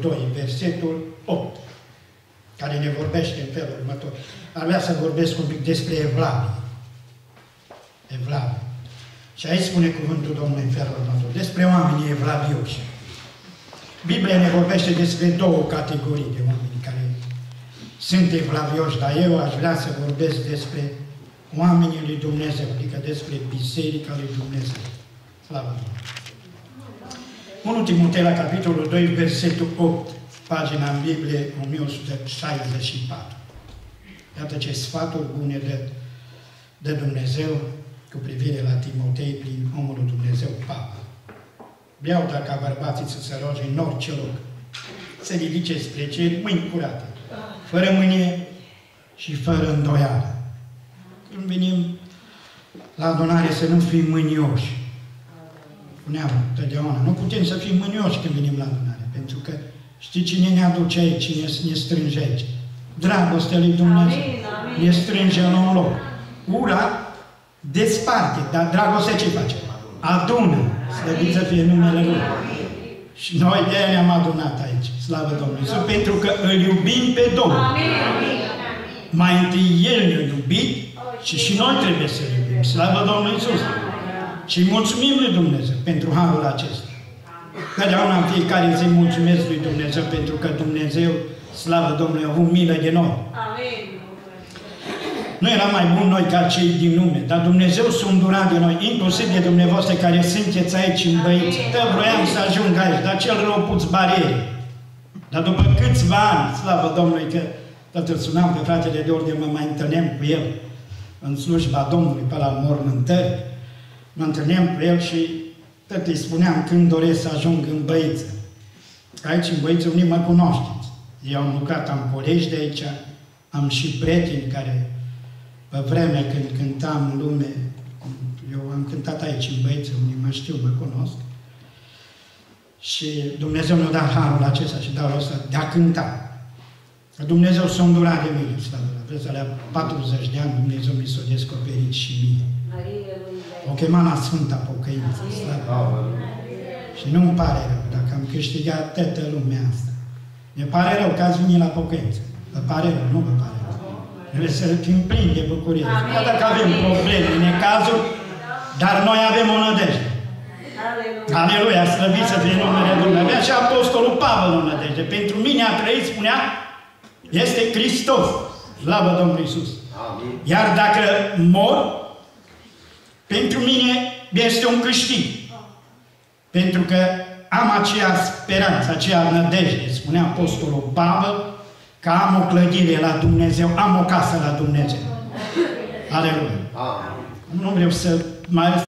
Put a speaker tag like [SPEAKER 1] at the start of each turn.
[SPEAKER 1] 2, versetul 8, care ne vorbește în felul următor. Ar vrea să vorbesc un pic despre Evlavie. Evlavie. Și aici spune cuvântul Domnului în felul următor, despre oamenii evlavioși. Biblia ne vorbește despre două categorii de oameni care sunt evlavioși, dar eu aș vrea să vorbesc despre oamenii lui Dumnezeu, adică despre Biserica lui Dumnezeu. Slavă Domnului! 1 Timotei, la capitolul 2, versetul 8, pagina în Biblie 1164. Iată ce sfaturi bune de Dumnezeu cu privire la Timotei prin omul lui Dumnezeu, Pavel. Vreau dar ca bărbații să se roage în orice loc, să ridice spre cer mâini curate, fără mânie și fără îndoială. Când venim la adunare să nu fim mânioși. Spuneam totdeauna, nu putem să fim mânioși când venim la adunare, pentru că știi cine ne aduce aici, cine ne strânge aici? Dragostea lui Dumnezeu. Ne strânge la un loc. Ura desparte, dar dragostea ce face? Adună. Slăvit să fie numele Lui. Și noi de aia ne-am adunat aici. Slavă Domnului Iisus, pentru că îl iubim pe Domnul. Mai întâi El ne-a iubit și noi trebuie să-L iubim. Slavă Domnului Iisus. Și mulțumim lui Dumnezeu pentru harul acesta. Totdeauna în fiecare zi mulțumesc lui Dumnezeu pentru că Dumnezeu, slavă Domnului, a avut milă de noi. Nu eram mai buni noi ca cei din lume, dar Dumnezeu s-a îndurat de noi, inclusiv de dumneavoastră care sunteți aici în Băiță. Că vroiam să ajung aici, dar cel rău pus bariere. Dar după câțiva ani, slavă Domnului, că tot îl sunam pe fratele de ori de mă mai întâlneam cu el în slujba Domnului, pe la mormântări, mă întâlneam cu el și tot îi spuneam când doresc să ajung în Băiță. Aici în Băiță unii mă cunoașteți. Eu am lucrat, am colegi de aici, am și prieteni care, pe vremea când cântam în lume, eu am cântat aici în Băiță, unii mă știu, mă cunosc. Și Dumnezeu mi-a dat harul acesta și darul ăsta de a cânta. Că Dumnezeu s-a îndurat de mine, slavă. Vreți, alea 40 de ani Dumnezeu mi s-a descoperit și mie. O chema la Sfânta Pocăință, slavă. Și nu-mi pare rău, dacă am câștigat toată lumea asta. Ne pare rău că ați venit la pocăință. Vă pare rău, nu vă pare rău. Trebuie să fim plini de bucurie. Chiar dacă avem probleme, necazuri, dar noi avem o nădejde. Aleluia, slăvit să fie numele Dumnezeu. Avea și Apostolul Pavel o nădejde. Pentru mine a trăit, spunea, este Hristos. Slavă Domnului Iisus. Iar dacă mor, pentru mine este un câștig. Pentru că am aceea speranță, aceea nădejde, spunea Apostolul Pavel, că am o clădire la Dumnezeu, am o casă la Dumnezeu. Aleluia. Nu vreau să mai